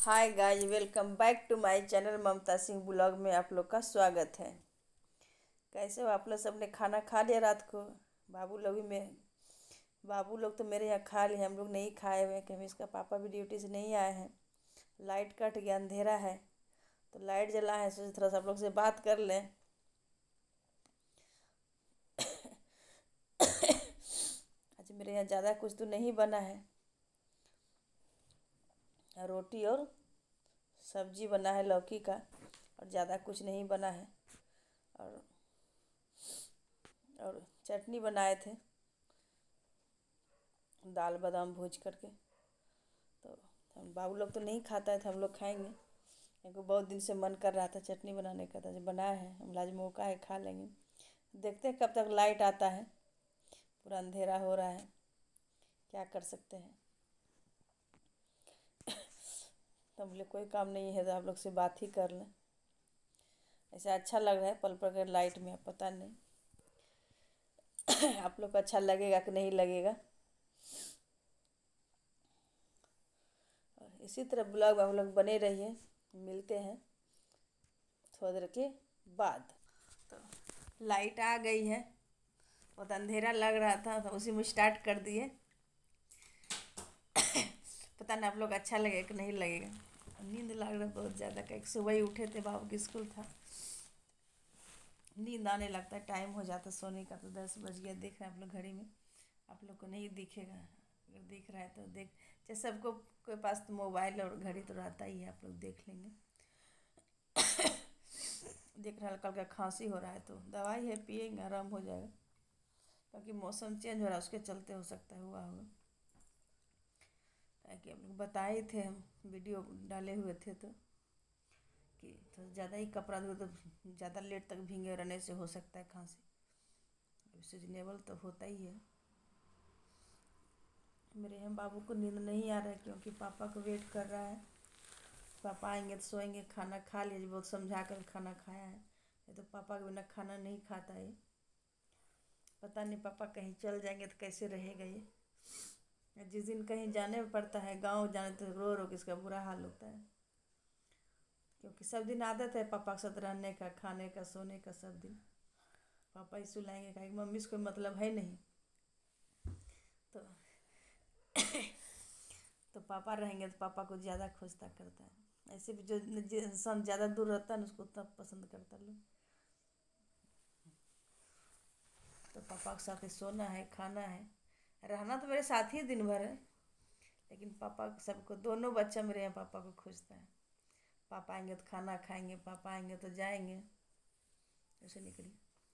Hi guys, welcome back to my channel. Mamta Singh blog में आप लोग का स्वागत है। कैसे हो आप लोग? सबने खाना खा लिया रात को? बाबू लोग भी में बाबू लोग तो मेरे यहाँ खा लिए, हम लोग नहीं खाए हुए हैं क्योंकि इसका पापा भी ड्यूटी से नहीं आए हैं। लाइट कट गया, अंधेरा है तो लाइट जला है, सोचे थोड़ा सा आप लोग से बात कर लें। आज मेरे यहाँ ज़्यादा कुछ तो नहीं बना है, रोटी और सब्जी बना है लौकी का, और ज़्यादा कुछ नहीं बना है। और चटनी बनाए थे दाल बादाम भूज करके। तो हम बाबू लोग तो नहीं खाता है तो हम लोग खाएंगे, क्योंकि बहुत दिन से मन कर रहा था चटनी बनाने का, तो बनाया है। हम आज मौका है, खा लेंगे। देखते हैं कब तक लाइट आता है, पूरा अंधेरा हो रहा है, क्या कर सकते हैं। तो हम लोग कोई काम नहीं है तो आप लोग से बात ही कर लें। ऐसे अच्छा लग रहा है पल पल के लाइट में, पता नहीं आप लोग को अच्छा लगेगा कि नहीं लगेगा। और इसी तरह ब्लॉग आप लोग बने रहिए। मिलते हैं थोड़ी देर के बाद। तो लाइट आ गई है, बहुत अंधेरा लग रहा था तो उसी में स्टार्ट कर दिए। पता नहीं आप लोग अच्छा लगेगा कि नहीं लगेगा। नींद लग रहा है बहुत ज़्यादा, कहीं सुबह ही उठे थे, बाबू की स्कूल था। नींद आने लगता है, टाइम हो जाता है सोने का, तो 10 बज गया। देख रहे हैं आप लोग घड़ी में, आप लोग को नहीं दिखेगा, अगर दिख रहा है तो देख। जैसे सबको कोई पास तो मोबाइल और घड़ी तो रहता ही है, आप लोग देख लेंगे। देख रहा है हल्का हल्का खांसी हो रहा है तो दवाई है, पिएंगे आराम हो जाएगा, क्योंकि मौसम चेंज हो रहा है, उसके चलते हो सकता है हुआ होगा। ताकि आप लोग बताए थे, हम वीडियो डाले हुए थे तो कि तो ज़्यादा ही कपड़ा धो तो ज़्यादा लेट तक भींगे रहने से हो सकता है खांसी। सीजनेबल तो होता ही है। मेरे यहाँ बाबू को नींद नहीं आ रहा है क्योंकि पापा को वेट कर रहा है। पापा आएंगे तो सोएंगे। खाना खा लीजिए, बहुत समझा कर खाना खाया है, ये तो पापा के बिना खाना नहीं खाता है। पता नहीं पापा कहीं चल जाएंगे तो कैसे रहेगा ये। जिस दिन कहीं जाने पड़ता है, गांव जाने, तो रो रो के इसका बुरा हाल होता है, क्योंकि सब दिन आदत है पापा के साथ रहने का, खाने का, सोने का, सब दिन पापा ही सुलाएंगे, कहीं मम्मी से कोई मतलब है नहीं। तो तो पापा रहेंगे तो पापा को ज़्यादा खोजता करता है। ऐसे भी जो इंसान ज़्यादा दूर रहता है ना, उसको उतना पसंद करता है लोग। तो पापा के साथ ही सोना है, खाना है, रहना तो मेरे साथ ही दिन भर है, लेकिन पापा सबको, दोनों बच्चा मेरे यहाँ पापा को खोजता है। पापा आएंगे तो खाना खाएंगे, पापा आएंगे तो जाएंगे, ऐसे निकली।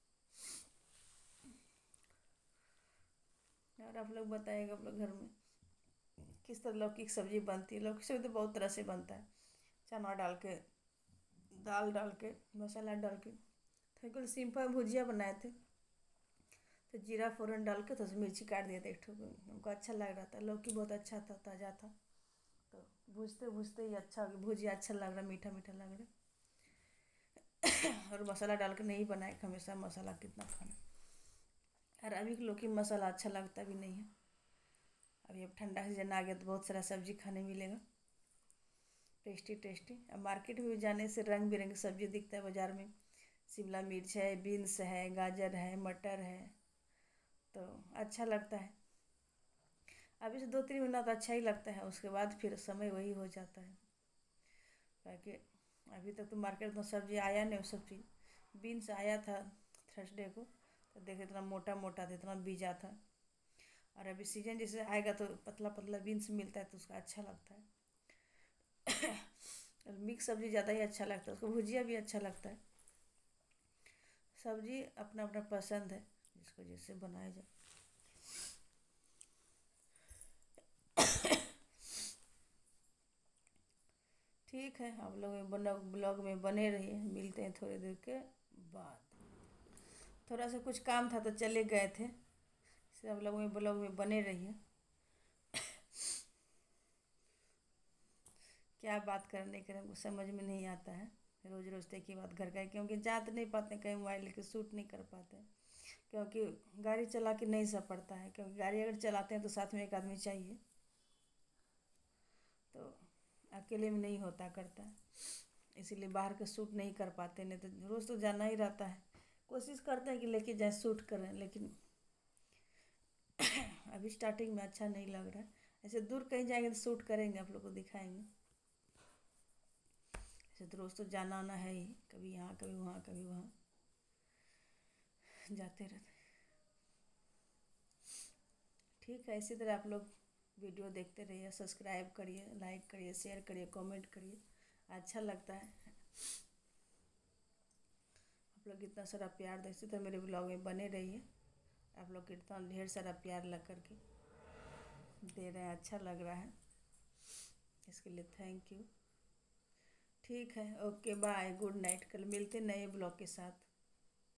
और आप लोग बताइएगा, आप लोग घर में किस तरह लौकी की सब्ज़ी बनती है? लौकी सब्ज़ी तो बहुत तरह से बनता है, चना डाल के, दाल डाल के, मसाला डाल के। तो बिल्कुल सिंपल भुजिया बनाए थे, तो जीरा फ़ौरन डाल के, तो मिर्ची काट दिया था एक ठो, हमको अच्छा लग रहा था। लौकी बहुत अच्छा था, ताज़ा था, तो भूजते भूजते ही अच्छा हो गया। भुजिया अच्छा लग रहा, मीठा मीठा लग रहा। और मसाला डाल के नहीं बनाए, हमेशा मसाला कितना खाना। और अभी के लौकी मसाला अच्छा लगता भी नहीं है। अभी अब ठंडा सीजन आ गया तो बहुत सारा सब्जी खाने मिलेगा, टेस्टी टेस्टी। अब मार्केट में भी जाने से रंग बिरंगी सब्जी दिखता है बाज़ार में। शिमला मिर्च है, बीन्स है, गाजर है, मटर है, तो अच्छा लगता है। अभी से 2-3 महीना तो अच्छा ही लगता है, उसके बाद फिर समय वही हो जाता है। ताकि अभी तक तो मार्केट में सब्जी आया नहीं, वो सब चीज़। बीन्स आया था थर्सडे को, तो देखे इतना मोटा मोटा था, इतना बीजा था। और अभी सीजन जैसे आएगा तो पतला पतला बीन्स मिलता है, तो उसका अच्छा लगता है। मिक्स सब्ज़ी ज़्यादा ही अच्छा लगता है, उसको भुजिया भी अच्छा लगता है। सब्ज़ी अपना अपना पसंद है, जिसको जैसे बनाया जाए। ठीक है, आप लोग ब्लॉग में बने रहिए। मिलते हैं थोड़ी देर के बाद। थोड़ा सा कुछ काम था तो चले गए थे, सब लोग में ब्लॉग में बने रहिए। क्या बात करने के हमको समझ में नहीं आता है, रोज़ रोज़ एक ही बात घर का है, क्योंकि जा तो नहीं पाते, कहीं मोबाइल लेके शूट नहीं कर पाते, क्योंकि गाड़ी चला के नहीं सब पड़ता है। क्योंकि गाड़ी अगर चलाते हैं तो साथ में एक आदमी चाहिए। तो अकेले में नहीं होता करता है, इसीलिए बाहर के शूट नहीं कर पाते, नहीं तो रोज़ तो जाना ही रहता है। कोशिश करते हैं कि लेके जाए शूट करें, लेकिन अभी स्टार्टिंग में अच्छा नहीं लग रहा है। ऐसे दूर कहीं जाएंगे तो शूट करेंगे, आप लोग को दिखाएंगे। ऐसे तो रोज़ तो जाना आना है ही, कभी यहाँ कभी वहाँ कभी वहाँ जाते रहते। ठीक है, इसी तरह आप लोग वीडियो देखते रहिए, सब्सक्राइब करिए, लाइक करिए, शेयर करिए, कमेंट करिए, अच्छा लगता है। आप लोग इतना सारा प्यार देते तो मेरे ब्लॉग में बने रहिए। आप लोग इतना ढेर सारा प्यार लग करके दे रहे हैं, अच्छा लग रहा है, इसके लिए थैंक यू। ठीक है, ओके बाय, गुड नाइट। कल मिलते नए ब्लॉग के साथ।